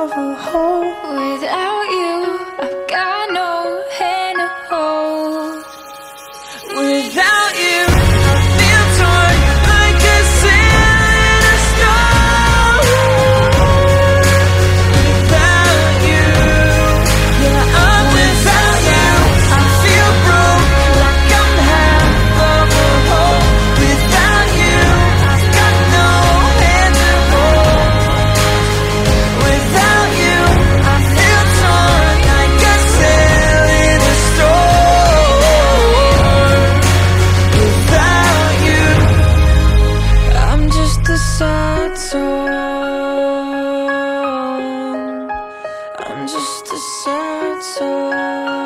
of a hole. Without you, I've got no hand to hold. Without you, I feel torn like a sail in a storm. Without you, yeah, I'm without you. I feel broke, like I'm half of a whole. Without you, I've got no hand to hold. Without you, I feel torn like a sail in a storm. Without you, I'm just a sad song. I'm just a sad song.